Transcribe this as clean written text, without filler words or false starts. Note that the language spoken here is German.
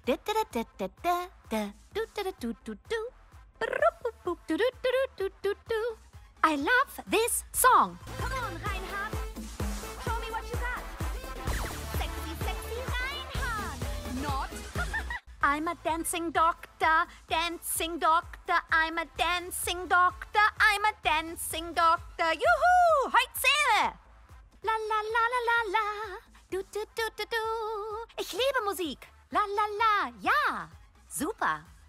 I love this song. Come on, Reinhard. Show me what you got. Sexy, sexy Reinhard. Not. I'm a dancing doctor, dancing doctor. I'm a dancing doctor, I'm a dancing doctor. Juhu, heute sehe. La la la la la la. Du du du du du. Ich liebe Musik. La la la, ja. Super.